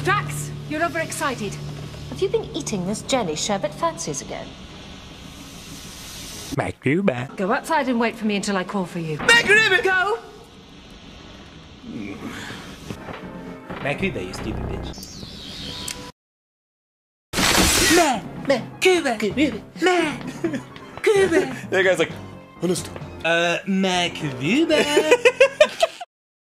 Strax, you're overexcited. Have you been eating this jelly sherbet fancies again? Macruba. Go outside and wait for me until I call for you. Macruba! Go! Macruba, you stupid bitch. Macruba! Macruba! That guy's like, understood. Macruba!